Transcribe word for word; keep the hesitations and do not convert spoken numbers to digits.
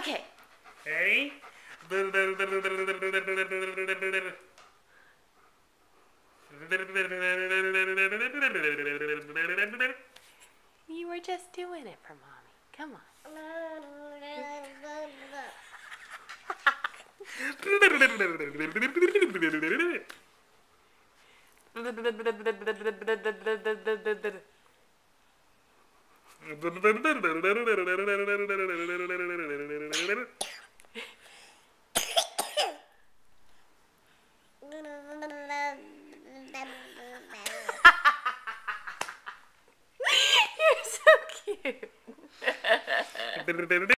Okay. Ready? You were just doing it for Mommy. Come on. You're so cute.